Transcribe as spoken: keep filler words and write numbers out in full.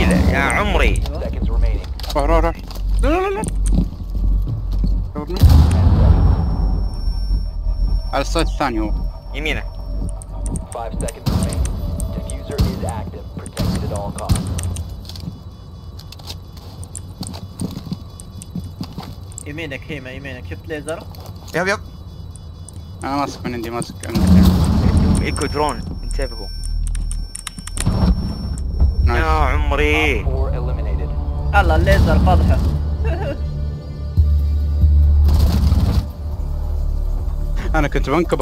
ثقيلة يا عمري. روح روح روح. لا لا لا على السايد الثاني هو. يمينه. يمينك هيما يمينك شفت ليزر؟ يب يب. انا ماسك من عندي ماسك. ايكو درون انتبهوا. نايس. يا عمري. الله الليزر فضحه. انا كنت بنكب